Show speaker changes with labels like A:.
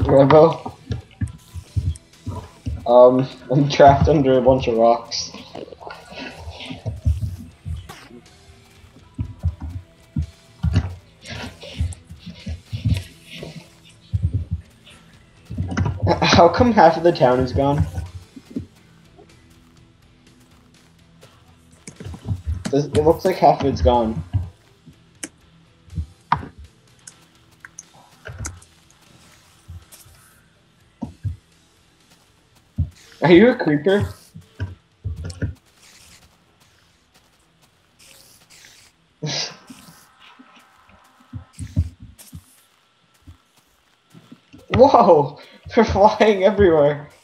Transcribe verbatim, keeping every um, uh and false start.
A: Rebel. Um, I'm trapped under a bunch of rocks. How come half of the town is gone? It looks like half of it's gone. Are you a creeper? Whoa! They're flying everywhere.